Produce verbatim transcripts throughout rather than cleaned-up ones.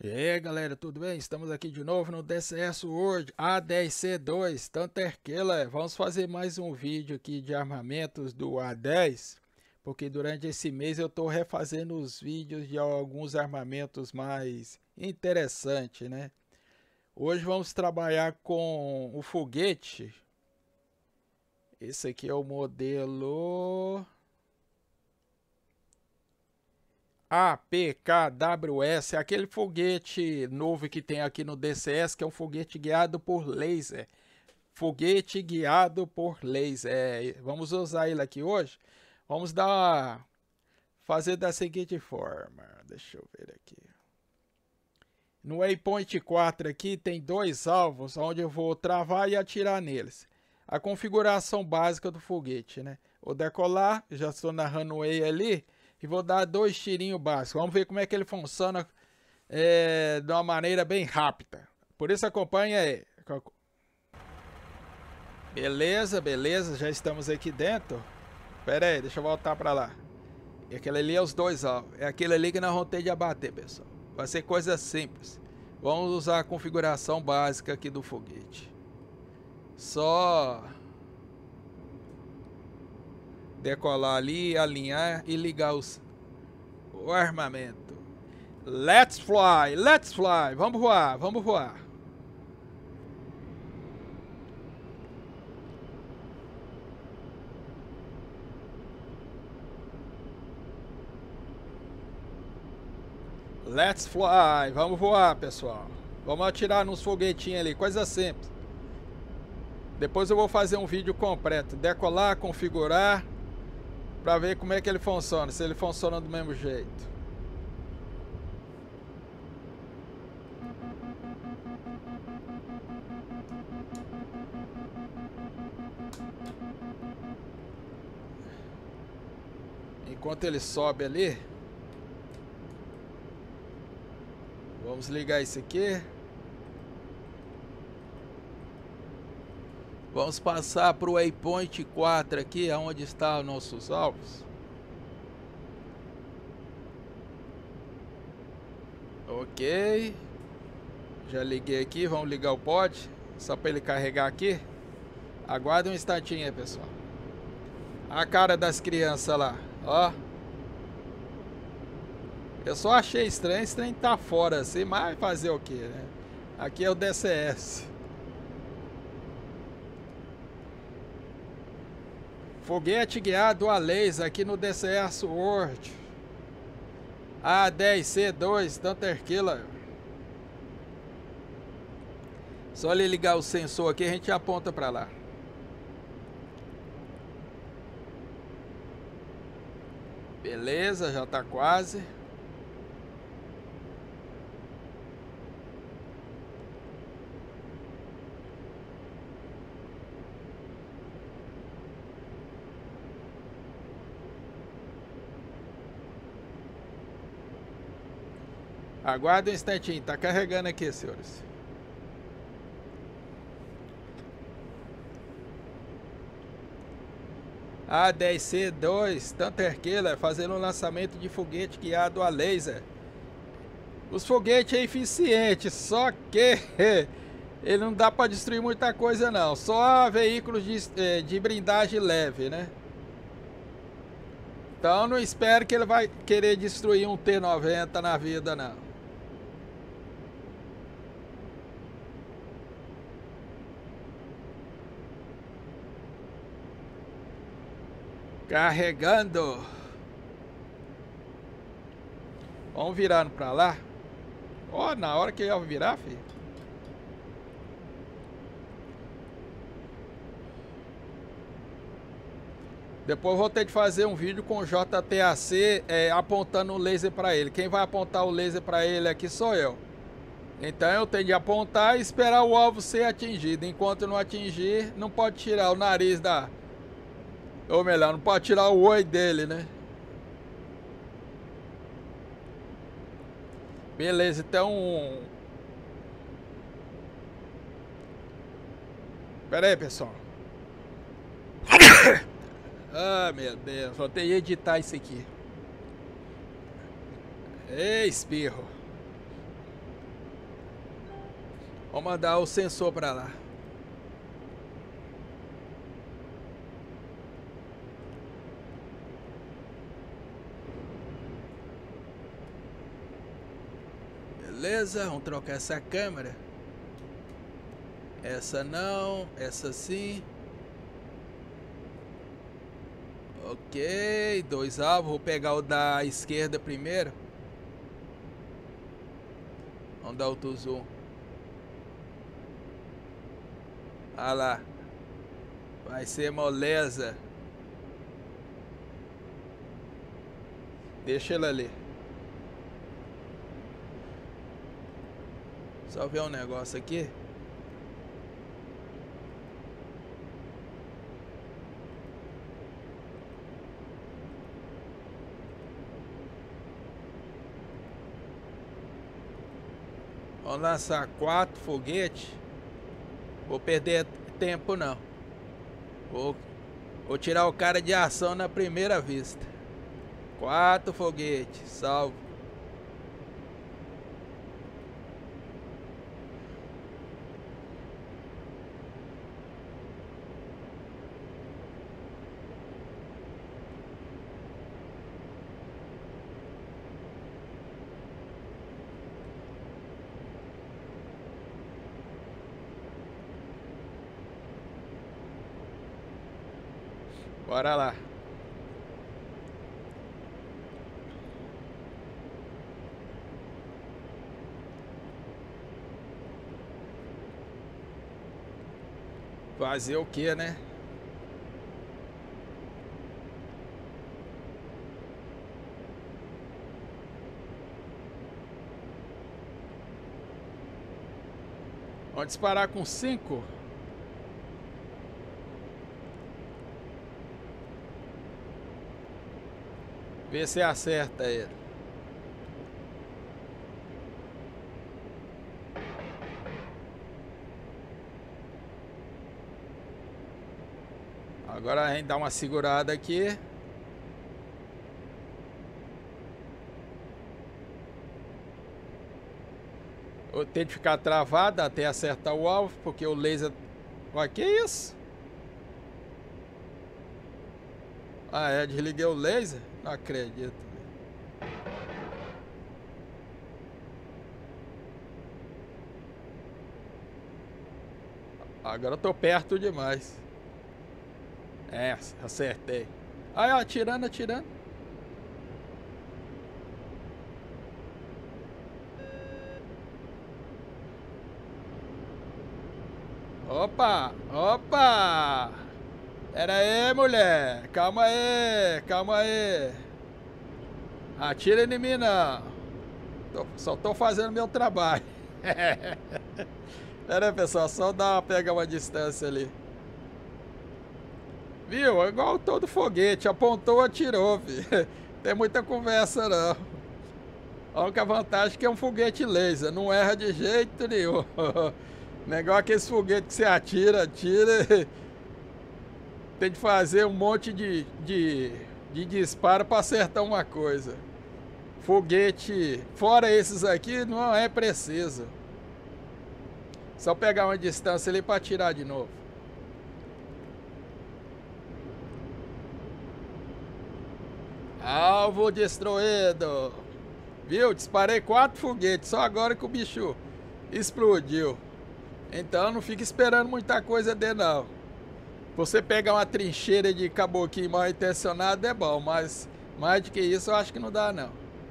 E aí galera, tudo bem? Estamos aqui de novo no D C S World A dez C dois Thunder Killer. Vamos fazer mais um vídeo aqui de armamentos do A dez, porque durante esse mês eu estou refazendo os vídeos de alguns armamentos mais interessantes, né? Hoje vamos trabalhar com o foguete. Esse aqui é o modelo A P K W S, aquele foguete novo que tem aqui no D C S, que é um foguete guiado por laser. Foguete guiado por laser. É, vamos usar ele aqui hoje. Vamos dar fazer da seguinte forma. Deixa eu ver aqui. No Waypoint quatro aqui tem dois alvos onde eu vou travar e atirar neles. A configuração básica do foguete, né? Vou decolar, já estou na runway ali. E vou dar dois tirinhos básicos. Vamos ver como é que ele funciona é, de uma maneira bem rápida. Por isso acompanha aí. Beleza, beleza. Já estamos aqui dentro. Pera aí, deixa eu voltar para lá. E aquele ali é os dois alvos. É aquele ali que nós vamos ter de abater, pessoal. Vai ser coisa simples. Vamos usar a configuração básica aqui do foguete. Só decolar ali, alinhar e ligar os, o armamento. Let's fly, let's fly. Vamos voar, vamos voar. Let's fly, vamos voar, pessoal. Vamos atirar nos foguetinhos ali, coisa simples. Depois eu vou fazer um vídeo completo, decolar, configurar, para ver como é que ele funciona, se ele funciona do mesmo jeito. Enquanto ele sobe ali, vamos ligar isso aqui. Vamos passar para o Waypoint quatro aqui, onde estão os nossos alvos. Ok. Já liguei aqui, vamos ligar o pod, só para ele carregar aqui. Aguarda um instantinho aí, pessoal. A cara das crianças lá, ó. Eu só achei estranho, esse trem tá fora assim, mas fazer o que, né? Aqui é o D C S. Foguete guiado a laser aqui no D C S World A dez C dois Thunder Killer. Só ele ligar o sensor aqui, a gente aponta para lá. Beleza, já tá quase. Aguarda um instantinho, tá carregando aqui, senhores. A dez C dois Thunder Killer fazendo um lançamento de foguete guiado a laser. Os foguetes é eficiente, só que ele não dá para destruir muita coisa não. Só veículos de, de blindagem leve, né? Então não espero que ele vai querer destruir um T noventa na vida não. Carregando. Vamos virando pra lá. Ó, oh, na hora que eu virar, filho. Depois vou ter que fazer um vídeo com o J T A C é, apontando o laser pra ele. Quem vai apontar o laser pra ele aqui sou eu. Então eu tenho de apontar e esperar o alvo ser atingido. Enquanto não atingir, não pode tirar o nariz da... Ou melhor, não pode tirar o oi dele, né? Beleza, então... Pera aí, pessoal. Ah, meu Deus, vou ter que editar isso aqui. Ei, espirro. Vou mandar o sensor pra lá. Beleza, vamos trocar essa câmera. Essa não, essa sim. Ok, dois alvos. Vou pegar o da esquerda primeiro. Vamos dar outro zoom. Olha lá. Vai ser moleza. Deixa ele ali. Só ver um negócio aqui. Vamos lançar quatro foguetes. Vou perder tempo não. Vou, vou tirar o cara de ação na primeira vista. Quatro foguetes, salvo. Bora lá. Fazer o que, né? Vamos disparar com cinco. Vê se acerta ele. Agora a gente dá uma segurada aqui. Eu tenho que ficar travado até acertar o alvo, porque o laser... Olha, que isso? Ah, é, desliguei o laser? Não acredito. Agora eu tô perto demais. É, acertei. Aí, ó, atirando, atirando. Opa, opa. Pera aí, mulher. Calma aí, calma aí. Atira em mim, não. Tô, só tô fazendo meu trabalho. Pera aí, pessoal, só dá uma, pegar uma distância ali. Viu? É igual todo foguete. Apontou, atirou, filho. Tem muita conversa, não. A única vantagem é que é um foguete laser. Não erra de jeito nenhum. Negócio aqueles foguetes que você atira, atira. Tem de fazer um monte de, de, de disparo para acertar uma coisa. Foguete, fora esses aqui, não é preciso. Só pegar uma distância ali para atirar de novo. Alvo destruído. Viu? Disparei quatro foguetes. Só agora que o bicho explodiu. Então não fica esperando muita coisa dele, não. Você pegar uma trincheira de caboclinho mal intencionado é bom, mas mais do que isso eu acho que não dá, não.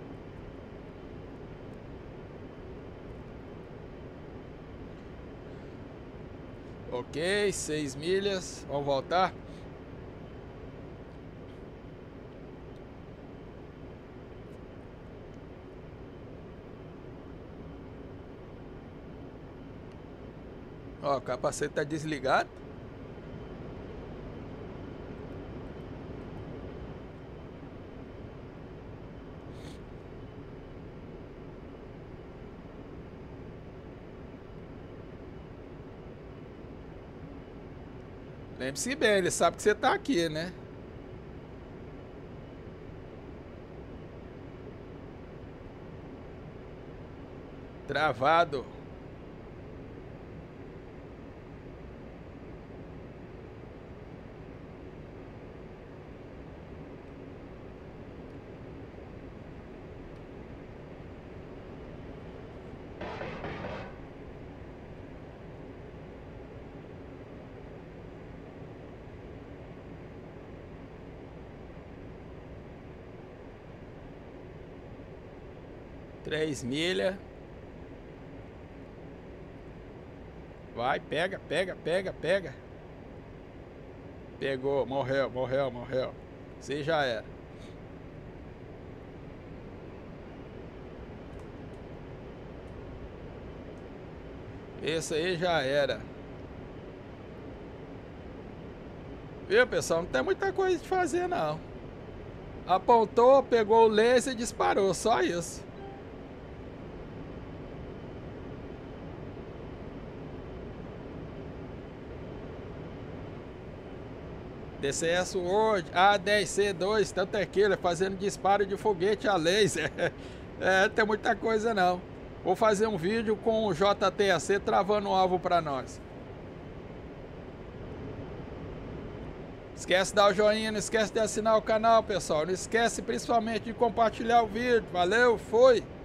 Ok, seis milhas. Vamos voltar. Ó, o capacete tá desligado. Lembre-se bem, ele sabe que você tá aqui, né? Travado. Três milhas. Vai, pega, pega, pega, pega. Pegou, morreu, morreu, morreu. Você já era. Esse aí já era. Viu, pessoal? Não tem muita coisa de fazer, não. Apontou, pegou o laser e disparou, só isso. D C S World A dez C dois, tanto é que ele fazendo disparo de foguete a laser. É, não tem muita coisa não. Vou fazer um vídeo com o J T A C travando o alvo para nós. Esquece de dar o joinha, não esquece de assinar o canal, pessoal. Não esquece principalmente de compartilhar o vídeo. Valeu, foi!